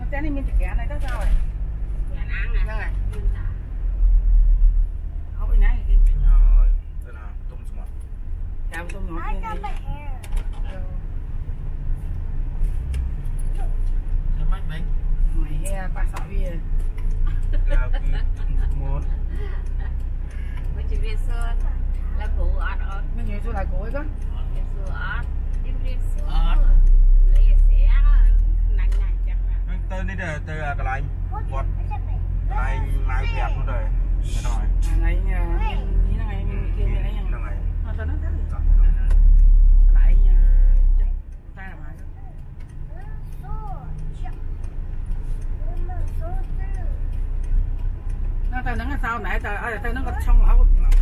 Cái này mình thịt gà này tới sao rồi? Gà ăn nè. Rồi. Không bị nãy gì. Rồi, thế nào, tôm smart. Chào tôm ngọt đi. Nó mát mấy. Mày he ba sọ bia. Là một. Mới chỉ biết sơ là củ ọt. Mấy người tôi là củ ấy có. Biết sơ ọt. Biết sơ. Lấy xé nặng chắc là. Tới đây là tới cái này. Vọt. Này mai đẹp luôn rồi. Thế rồi. Này như thế này mình kia mình lấy nhá. Nó này. Nó tao nó thế. Lại ta làm ai? Nó tao nắng sao nãy tao nó có xong hả?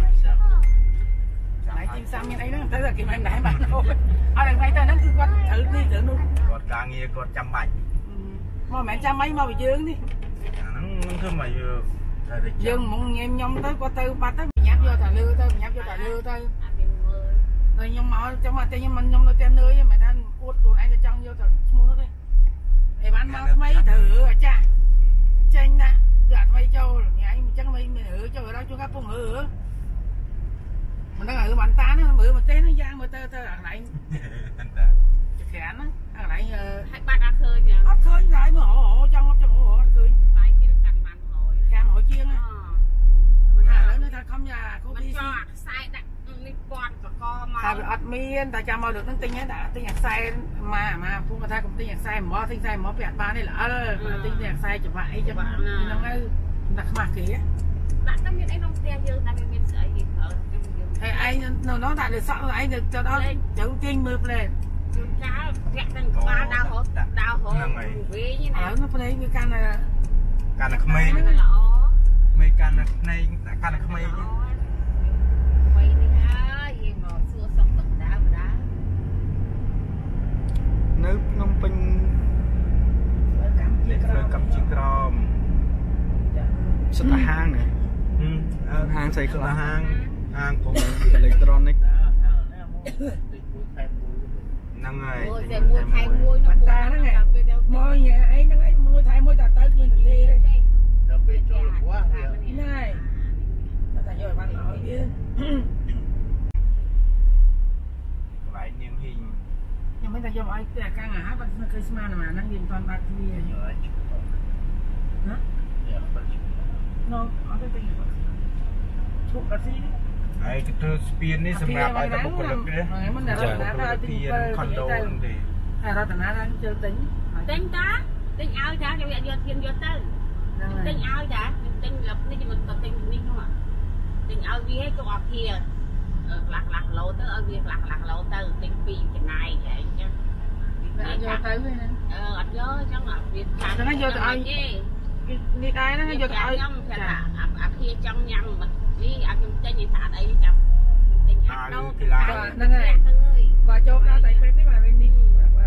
Nãy chim xăm như ấy nó tới là kiểu em nãy bạn đâu. Ở đây mấy tao nó cứ quanh thử đi thử luôn. Còn càng nghe còn trăm bạch. Mà mẹ trăm mấy mà bị dương đi. Nó cứ mà Dương muốn em nhông tới qua tư ba tới nháp vô tà lưa tới nháp vô tà lưa tới. Rồi nhông mỏ trong mà tên mình nhông nó trên nơi mày thanh uất luôn anh cho chân vô tà mua nó đi. Để bán bao mấy thử à cha. Chanh nè, gạt mấy châu rồi anh mình chắc mấy mình hử cho ở đó cho các phong hử. Mình đang ở bàn tá nó bữa mà té nó giang mà tơ lại. Khẽ nó, lại hai ba đã khơi kìa. Ốc khơi lại mà hộ trong hộ khơi. Lại kia nó cành mặn hội. Cam hội chiên á. Mình lớn nó thật không nhà, cô đi. cho sai đặt đi con và co mà. Ta bị ắt miên, ta cho mau được nó tinh á đã, tinh nhạc sai mà cũng người ta cũng tinh nhạc sai mỏ tinh sai mỏ bẹt ba này là tinh nhạc sai cho vậy cho bạn nó ngay đặt mặt kỹ á. Đặt tâm nhiên anh không xe dương ta mình sợi gì thở. Thầy anh nó đạt được sợ là anh được cho đó chữ tiên mượp lên. Cháu gạt từng ba đau hổ vì như này. Ở nó phải như can là không mê. Mê can này không mê. Mày đi ha, gì mà xưa xong tụt đá. Nước Phnom Penh cầm chiếc crom. Rất là hang này. Hang xây là hang cũng electronic. Năng rồi. Mua thay mua nó ta nó này. Môi nhà ấy nó ấy mua thay môi ta tới mình đi đây. Này. Ta vô ban nội kia. Vậy niềm hình. Nhưng mấy ta vô mọi cái căn ngã bên Christmas mà nó nhìn toàn bạc thì hả? Nó ở cái gì vậy? Chụp cái gì? Đấy, cái spin này xem ra phải có một lực đấy. Mình đã spin condo thì. Đó là nó đang chơi tính. Tính đó, tính ao ra cho vô thiên vô tới. Tính ao đã, tính lập nên mình tập tính mình không ạ? Tính ao gì hết chỗ kia. Lạc lỗ tới ở việc lạc lỗ tới tính pi cái này vậy chứ. Vô tới với nè. Anh nhớ chắc là việc nó vô tới ai? Đi đây nó vô tới ai? À kia trong nhâm mà đi ăn trong trên như thả đây trong. Tính ăn đâu. Nó này. Và chỗ đó tại cái bà bên đi.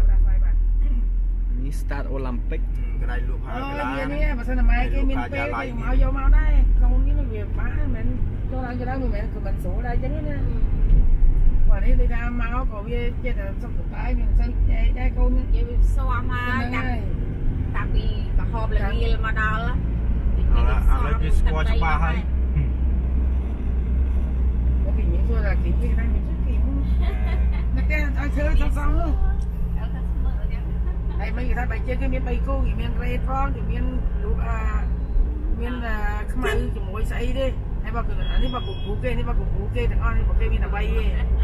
Ini start Olympic. Cái này luôn hả? Cái này mà sao là mai cái mình phê thì mau vô mau đây. Không biết nó việc má mình cho ăn cho đó người mẹ của mình sổ đây chứ nữa. Và đi ra máu còn bia chết là xong tụi cái mình xây đây cô nữa. Vậy xoa mà tại vì bà họp là bia mà đó á. Lấy cái score cho ba hay. Có bị những tôi là kiểu như này mình rất kiểu. Nó cái ai chơi xong luôn. Đây mấy người ta bày chơi cái miếng bày cô, cái miếng red ron, cái miếng miếng không ai cái mồi xây đi. Này bà cứ anh đi bà củ kê, đi bà củ kê, thằng con đi bà kê miếng là bay đi.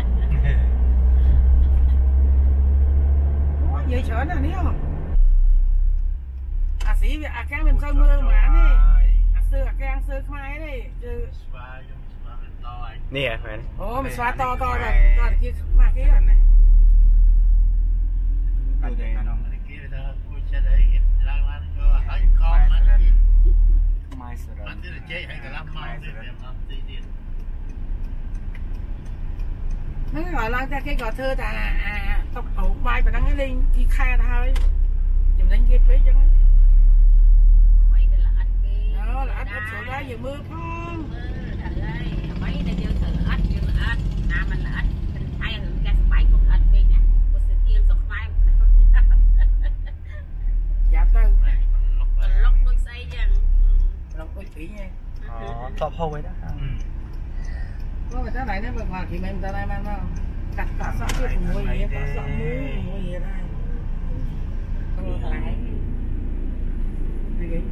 Vậy sợ nè nếu không? À sĩ việc à cái mình soi mưa mà anh đi. À xưa cái ăn xưa không ai đi. Chứ Nè mày. Ồ mình xóa to rồi. To kia mà kia. Nó gọi là cái gọi thơ là tóc ổ bay và đang lên đi khai thôi chừng đánh kia phí chứ đó là ắt sổ ra giờ mưa phong mấy đây vô thử ắt vô ắt nam mình là ắt mình thay hưởng cái bảy của ắt về nhá của sự thiên sọc mai dạ tư kỹ nha. Top hole vậy đó. Có người ta lại nó bằng hòa thì mình ta lại mà đặt cả sọ cái mùi gì, cả sọ mùi gì đây. Không có lại. Đi kì.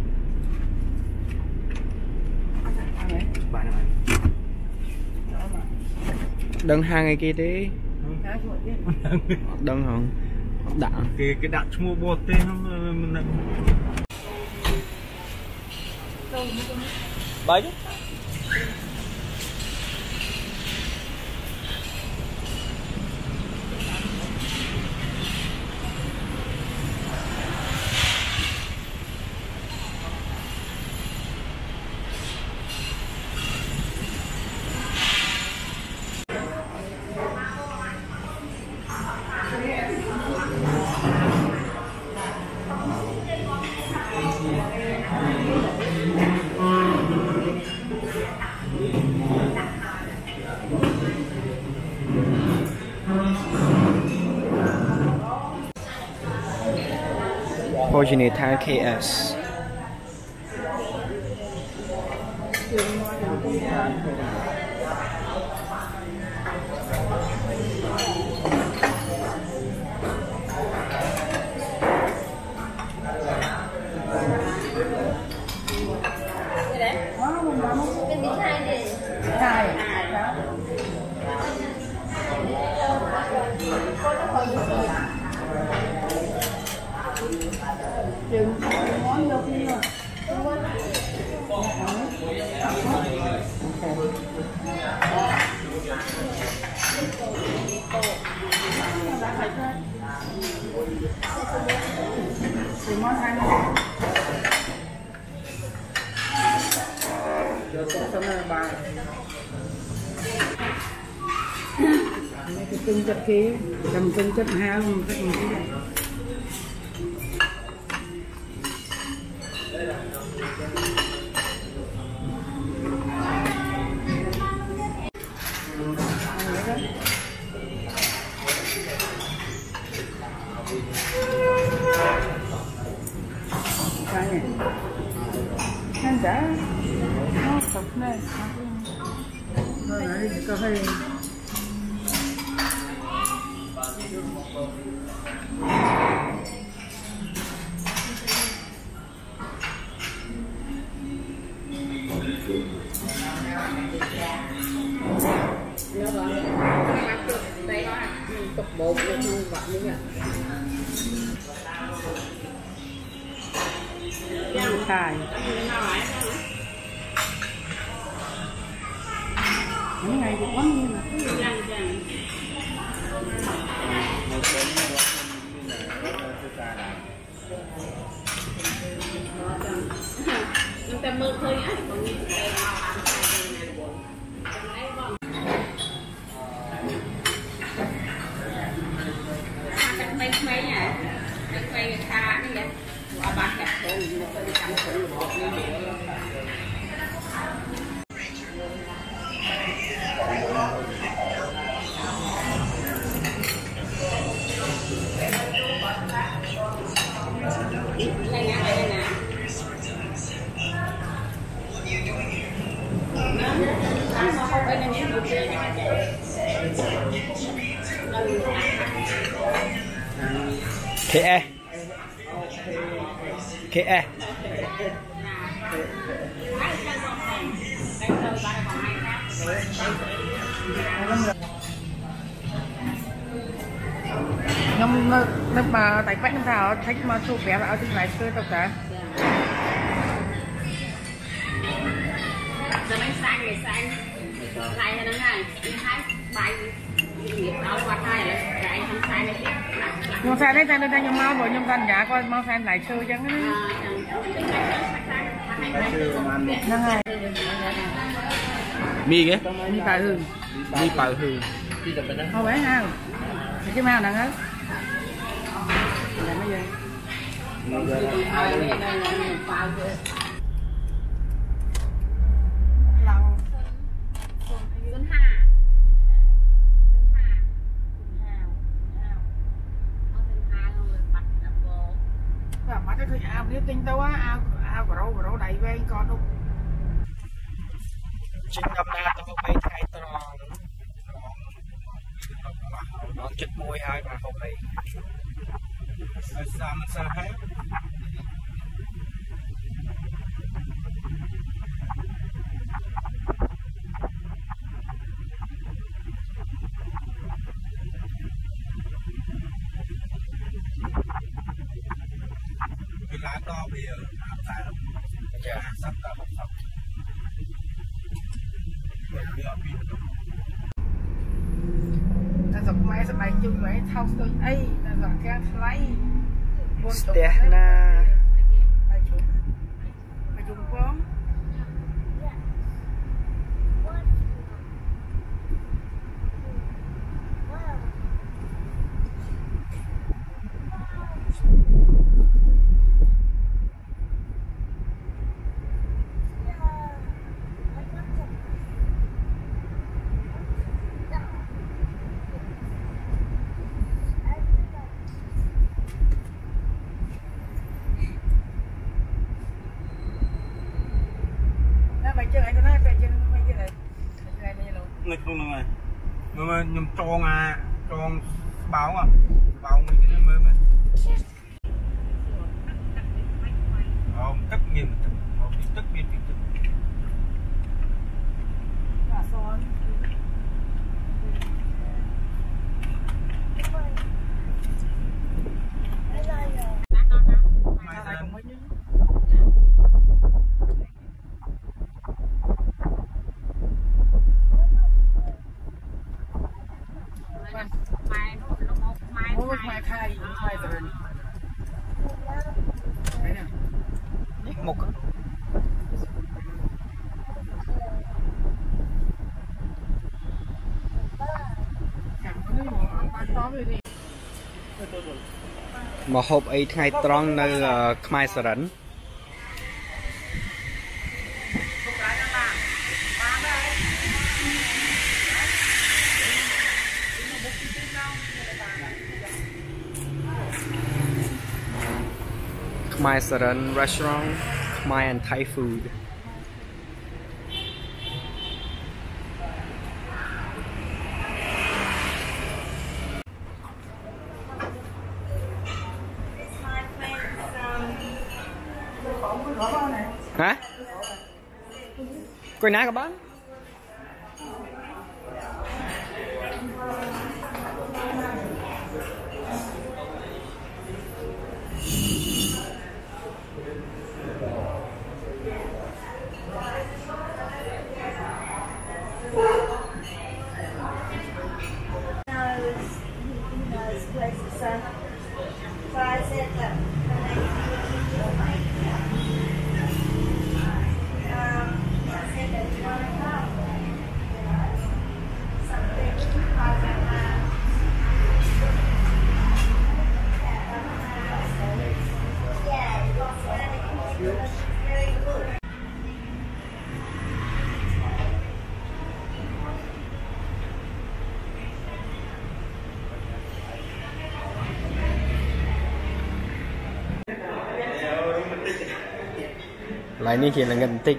Đừng hai ngày kia đi. Đừng không? Đặng. Cái đặt mua bột tên không mình Bấy. Fortunate Thai KS. Cái tinh chất kia, cầm tinh chất hao, cái gì kia. Cái này, anh đã nó sụp này, rồi lại có hơi tục bột luôn không vậy nữa nha. xài những ngày thì quán như là chúng ta mơ thôi á, còn như thế nào mấy nhà mấy xa đi vậy, qua ba cặp thôi, một cái trăm thôi, một cái KE KE nhưng mà tại quách năm nào thích mà chụp bé vào trên này chơi tập cả giờ bánh xanh này xanh này là nó này hai bài nghiệp áo qua hai là cái không sai này nhưng sai đấy ta đây nhưng mau rồi nhưng ta nhà coi mau sai lại chơi chẳng cái năng này mi cái mi bài hương mi bài hương không phải ha cái mau nè hết là mấy giờ cái khơi ao nếu tinh tao á ao của rau đầy về con đâu chính năm nay tao bay thay tao nó chích môi hai mà không bay sao hết cái lá to bây giờ tại giờ sắp cả một sắp ta dọc máy sập đánh chung với thao tôi ấy ta dọc cái lấy Stehna mà chung con nghịch luôn này mà nhầm tròn tròn báo báo mình cái mới tất nhiên tất nhiên một mà hộp ấy ngày tròn nơi Khmer Sả Rấn Khmer Sả Rấn restaurant Khmer and Thai food hả? Coi ná các bạn lại ní kia là ngân tích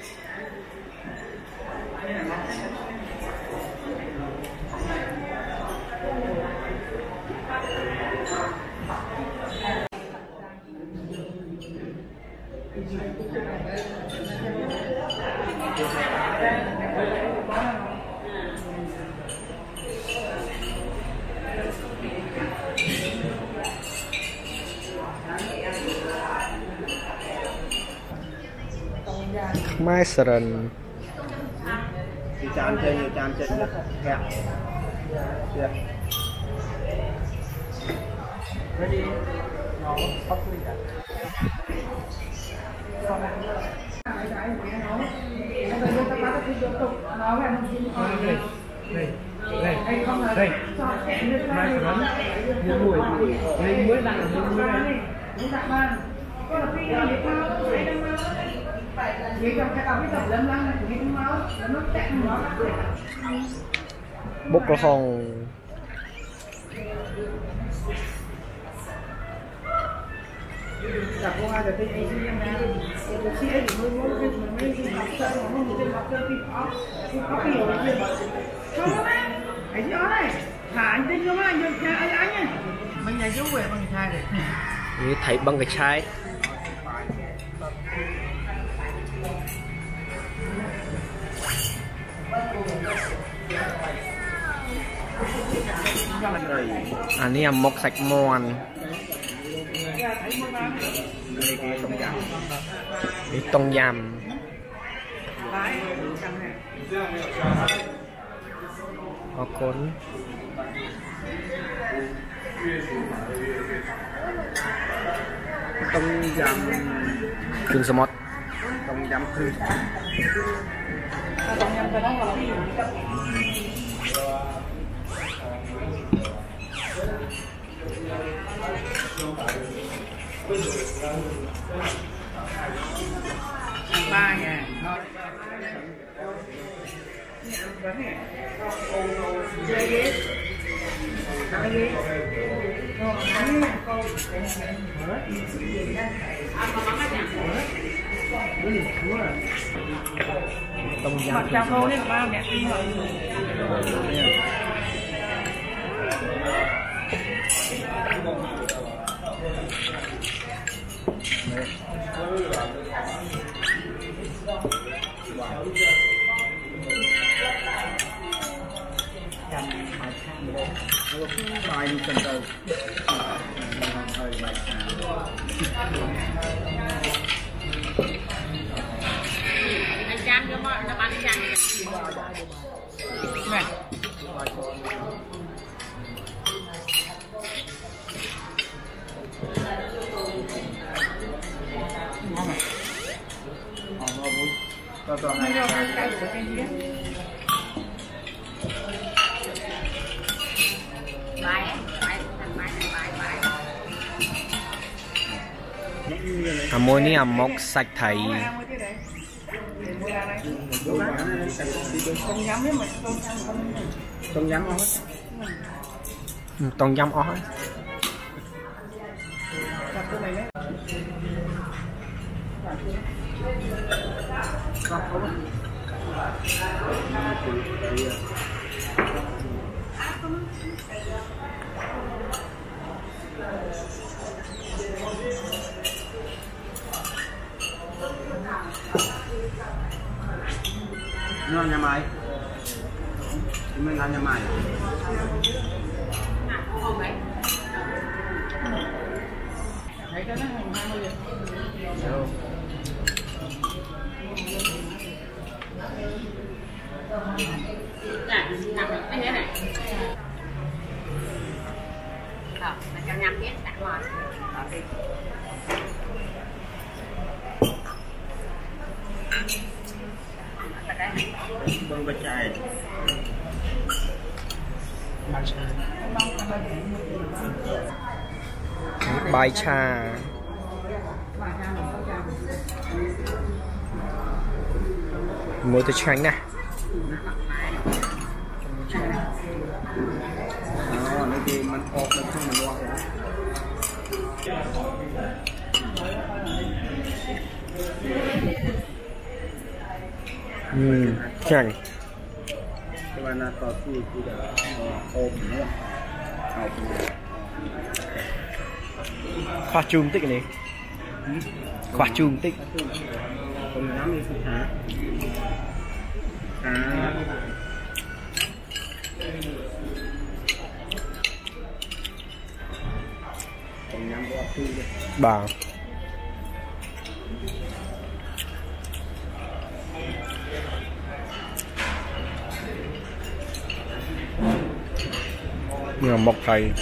Khmer Sả Rấn chan chơi nhiều chan chơi nhất kẹo bốc là hồng Là cô ai là tên anh xin em ra. Chị ấy thì mới muốn mình mới học chơi mà không chơi học chơi thì có cái hiểu gì mà. Không á. Anh nhớ này. Thả anh tin cho anh nhớ anh nhá. Mình nhà chú về bằng chai đấy. Như thấy bằng cái chai. Anh ấy mọc sạch mòn. Cái tông yam. Có cốn. Tông yam. Cưng sơ mót. Tông yam cưng. Tông yam cái đó là cái gì? Ba ngàn. Tông Mặt yam. chào cô đi ba mẹ đi rồi. Bài đi chân đầu. Anh Trang cho mọi người bán Trang. Mẹ. Môi ní mọc sạch thấy. Tông yam ó. Tông yam ó. Nó nhà mày. Mình là nhà mày. Thấy cái nó hàng 20 rồi. Cái thế này. Đó, là cho nhắm biết đã ngon. Bông bạch chai. Bài trà. Mua từ tránh nè. Đó, nó thì mình ốp nó không mình loạt rồi. Chẳng. Cái bạn là có gì thì đã ốp nữa. Ốp nữa. Khoa chung tích này. Khoa chung tích. Không dám đi phục hả? Không dám có ốp đi. Bà. Nhưng mà mọc thầy.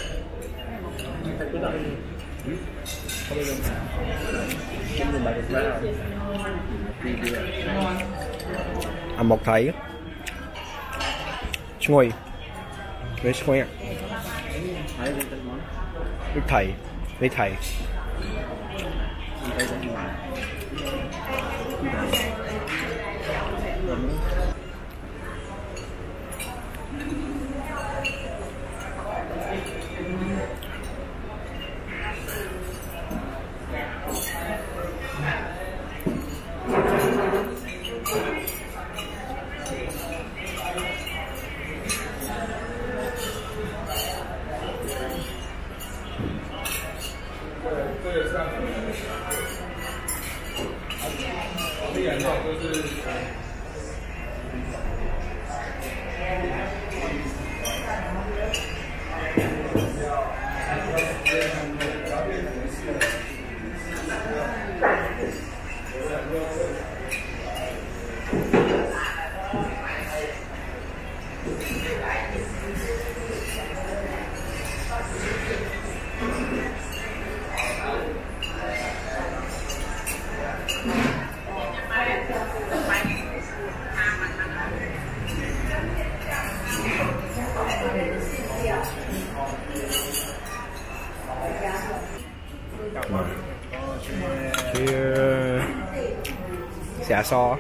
Mọc thầy. Xuôi. Với xuôi ạ. Với thầy. Với thầy. xả xo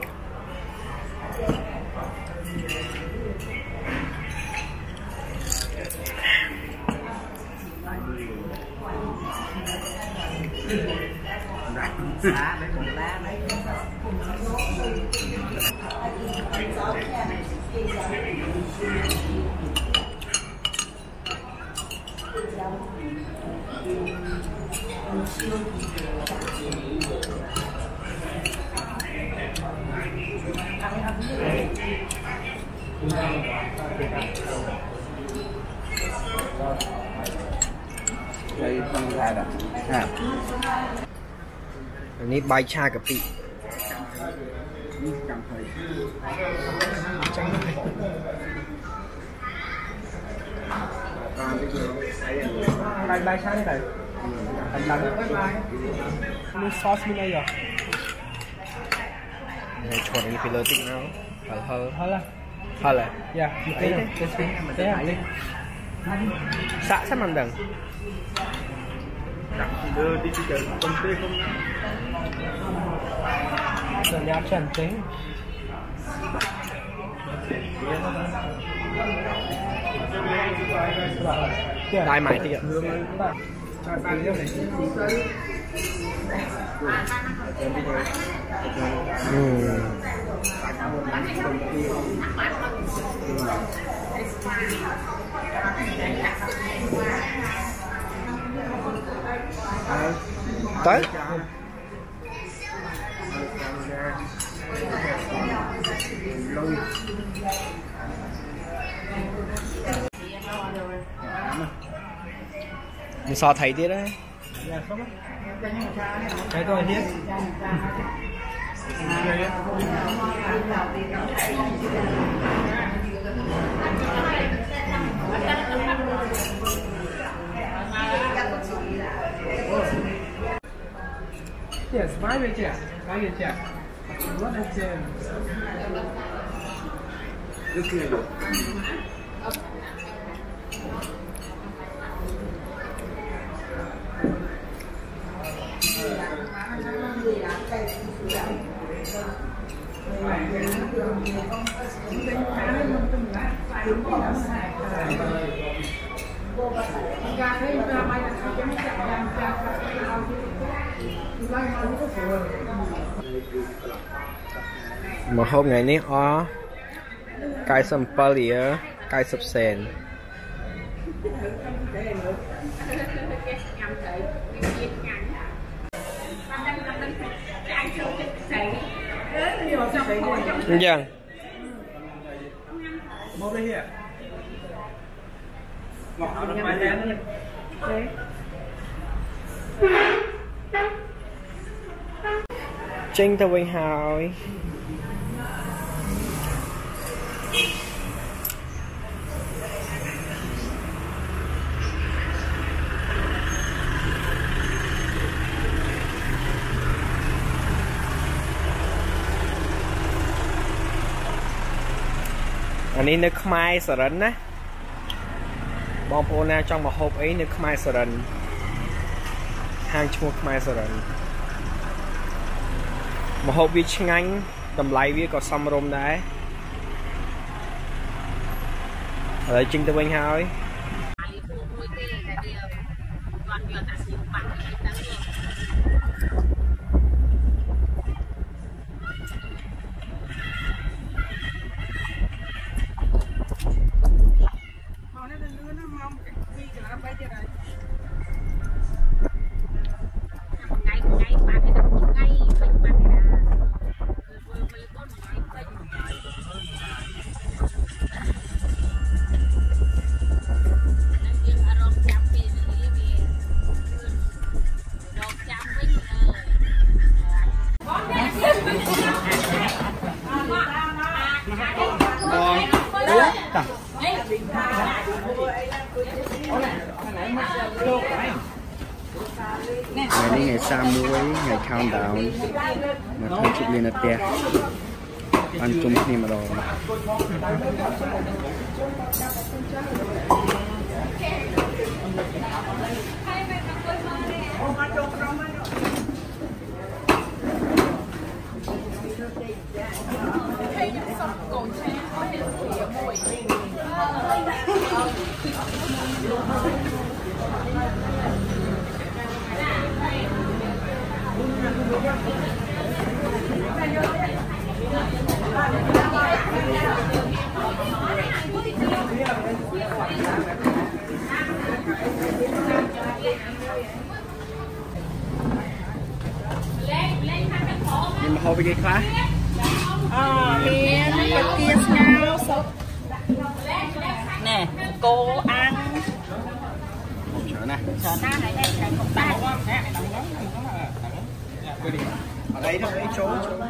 đây không ra đâu àนี้ใบชากะปิใบชาได้ไหมมีซอสมีอะไรเหรอชวนอันนี้ไปเลยติ๊กน้ำhal lah ya ini sak sama ndang đưa đi chợ công ty không rồi nháp chân tính đại mãi thì ạ tới mình so thấy tí đấy thấy tôi biết yes, why we check? Why you check? What is it? This here. Một hôm ngày ní ó cài sầm palia cài sập sen Dạ. Một đây here. Ngọt ở ngoài lên. Chinh tao quay hỏi. Anh ấy nước Khmer sờ rấn á, bom pô na trong một hộp ấy nước Khmer sờ rấn, hàng chục Khmer sờ rấn, một hộp vi ngánh tầm lại vi có xăm rôm đấy, ở đây chinh tao bên hỏi. ngày ngày xa muối ngày countdown mà thôi chụp lên là tia ăn chung khi mà đồ nhưng mà hồi cái khá miếng bạch kia ngao sốt nè cô ăn chở này này đây là một tay ở đây thôi chỗ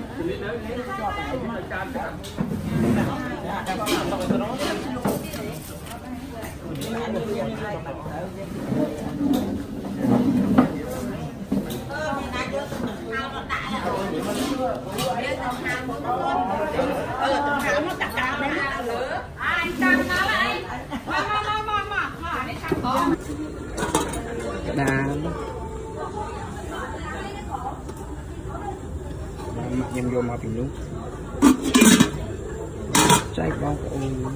đàn mặc nhầm vô mà bình đúng trái bóng ôn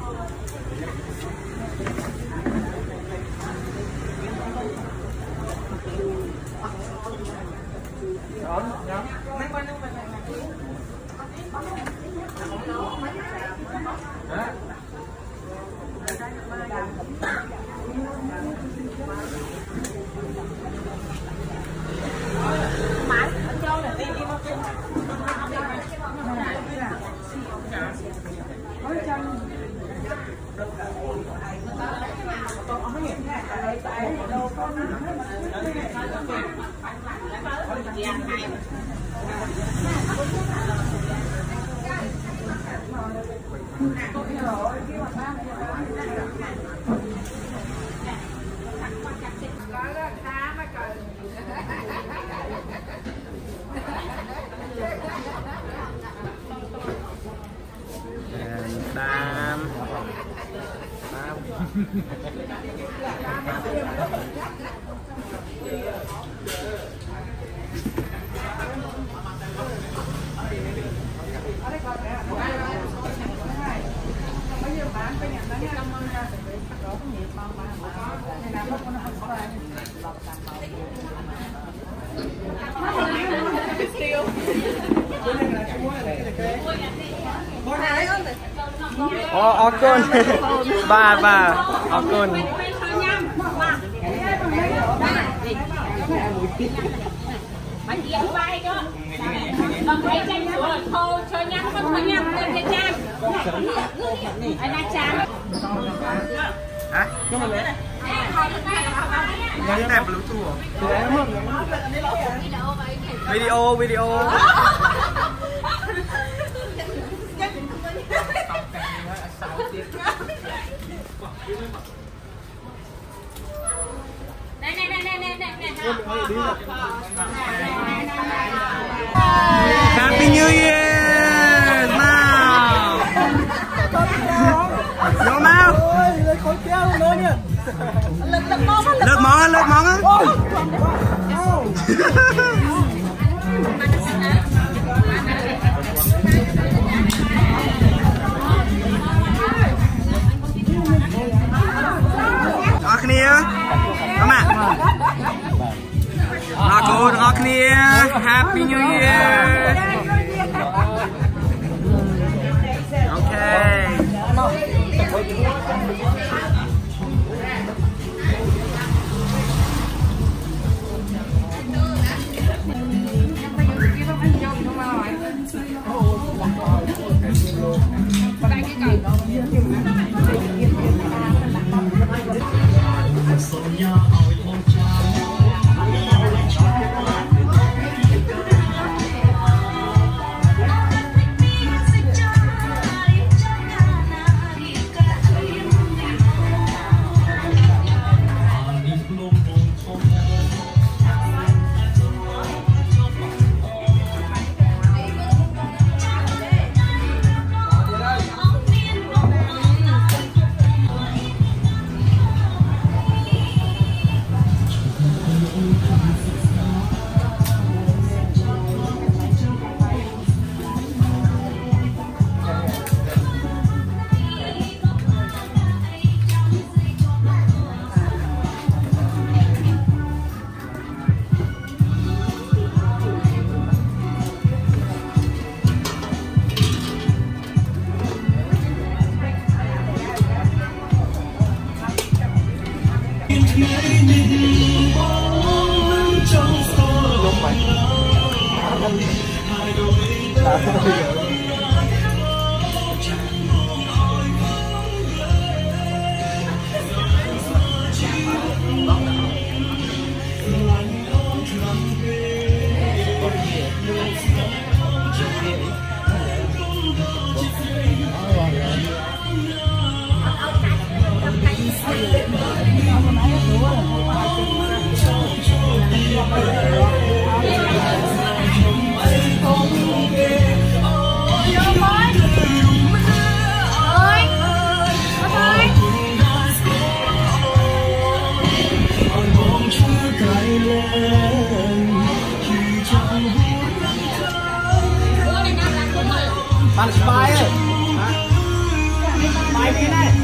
Ở con ba ở con bánh yến vai đó còn thấy tranh số là thô chơi nhắm không có nhắm lên trên trang anh đang trang hả? Cái này Bluetooth video Happy New Year! Mau! Vô mau! Lượt món á! Happy New Year! Okay. Bạn spy ơi. Spy đi này.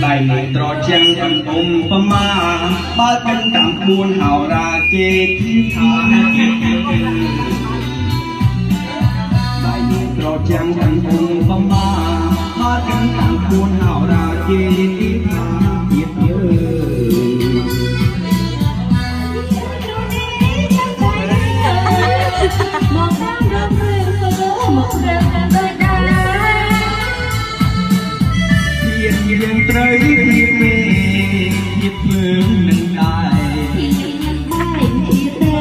ដៃត្រជាំងកំពុំប្រមាបើកាន់តាមក្បួនហោរាគេទីថាដៃត្រជាំងកំពុំប្រមាបើកាន់តាមក្បួនហោរាគេទីថាទៀតមកតាមរំលឹកមករើដល់យើងត្រូវពីមេជាធ្វើនឹងដែរបាយទីទេ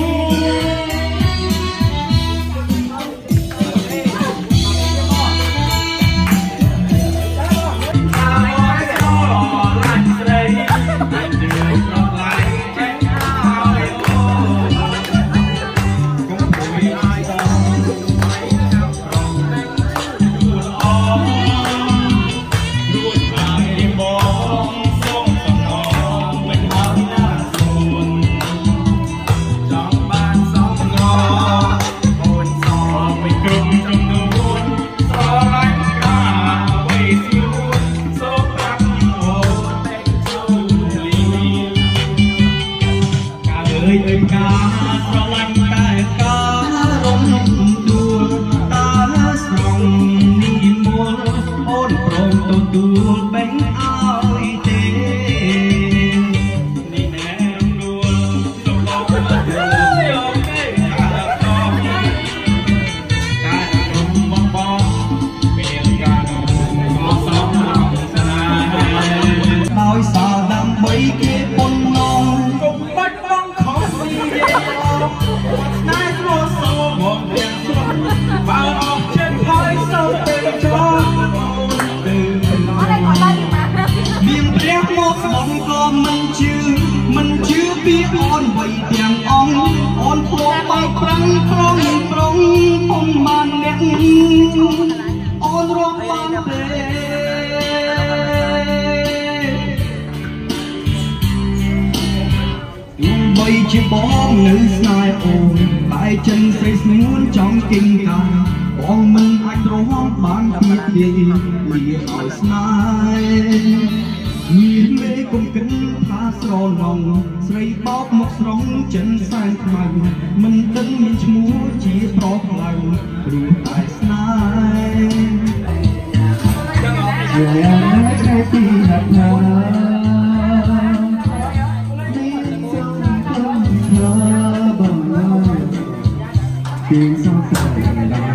មិនជឿពីអូនបីទាំងអង្គអូនព្រមបែកប្រាំងប្រងប្រងពុំបានអ្នកអូនរំបានទេបីជាបងនៅស្នេហ៍អូនតែចិនស្រីស្ងួនចង់គិងកាបងមិនអាចរងបានពីទីលាឲ្យស្នេហ៍មានមេគុំកិនថាស្រណងស្រីបោកមកស្រងចិនសែនខ្មៅមិនដឹងមានឈ្មោះជាប្រផ្លៅព្រោះតែស្នេហ៍យ៉ាងណាតែទីណាត់ណាពីសងស្រីដល់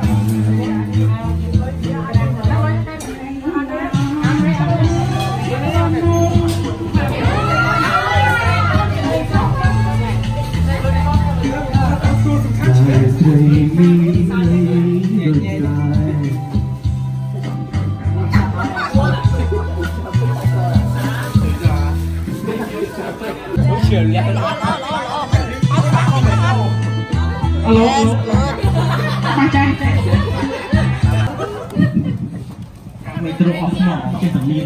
ไม่ตรงออกหมอเป็นสำเนียง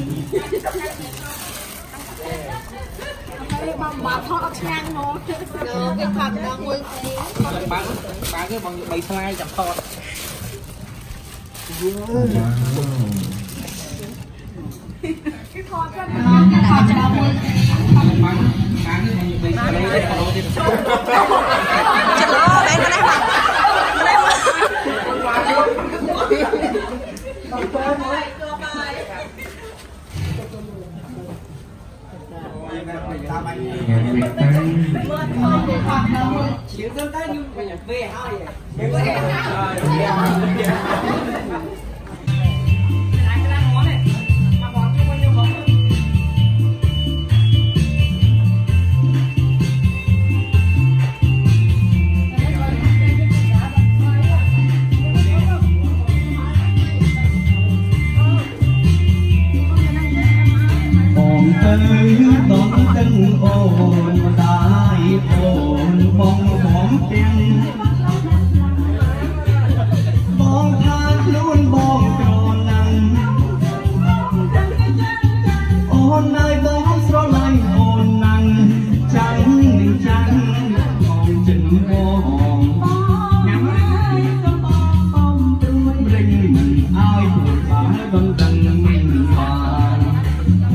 บางทอดช่างเนาะไอ้ผัดดังมือบางก็บางใบสไลด์จับทอดทอดกันทอดจับมือบางก็บางใบสไลด์จับทอดจะล้ออะไรก็ได้ป่ะต้องตึงโอนได้โอนบองหอมเตียงบองทางลุ้นบองกรอนังโอนนายบองสระไลโอนนังจังหนึ่งจังบองจึงบองยังไม่ก็บองป้อมตรวยเร่งมันอ้ายปวดบาดนดังมิ่งบาน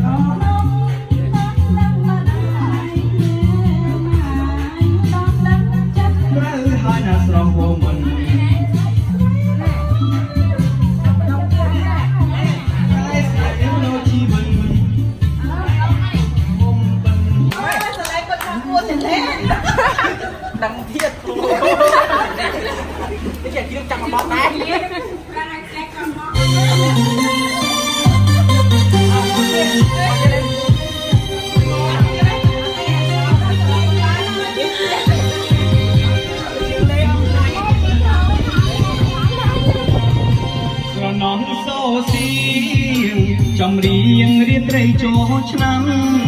ចម្រៀងរៀបត្រីចូលឆ្នាំ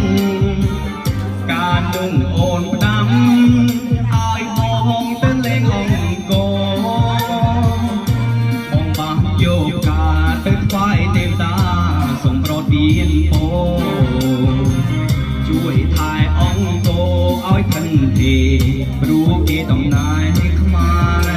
ការនឹងអូនផ្ដាំឲ្យបងទៅលេងអង្គរបងបាក់យកការទៅថ្វាយទេវតាសូមប្រទានពរជួយថែអង្គរឲ្យធនធាព្រោះគេតំណាយខ្មែរ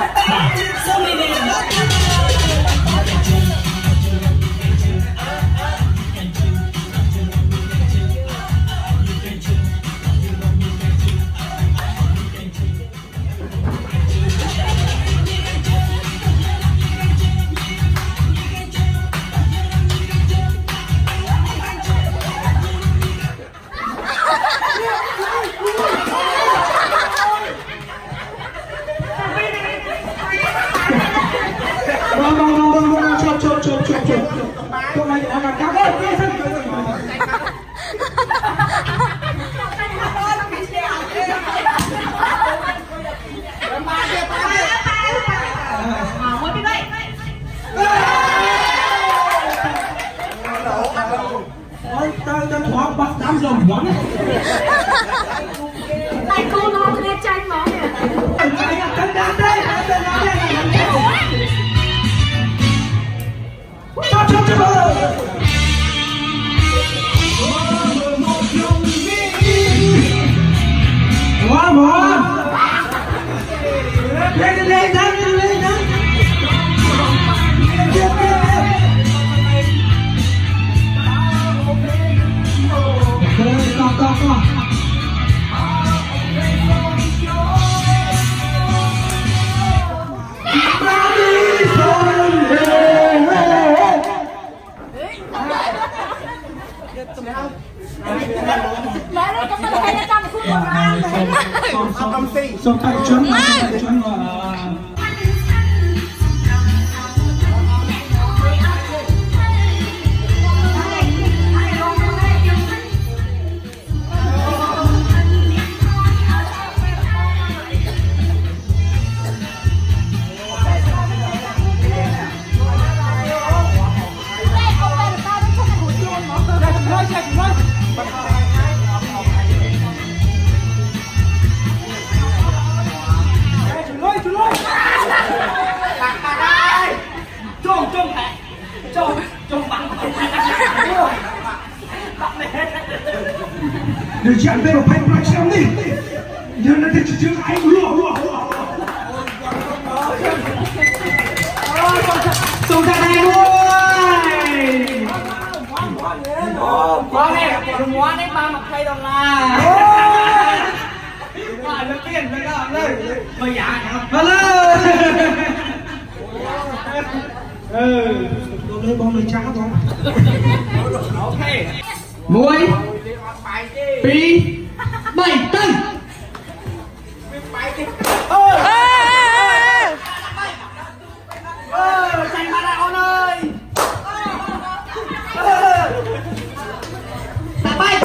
Tại cô nó không nghe tranh nó kìa. Xong tay chân để chạm bên vào phải phải xem đi nhưng nó chỉ chưa anh lùa xuống ra đây luôn quá nè đừng quá đấy ba mặt thay đồng là nó tiền nó làm đây bây giờ hello tôi lấy bom lên trắng không ok muối Pi 7 tấn. Chạy mà lại con ơi. Đã bay.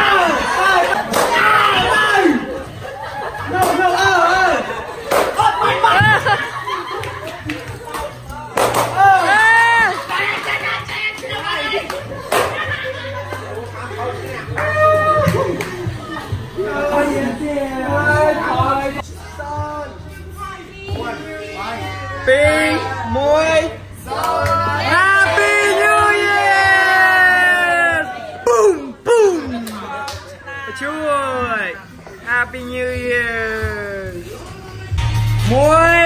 Pi muối Happy New Year. Boom boom. Chui Happy New Year. Muối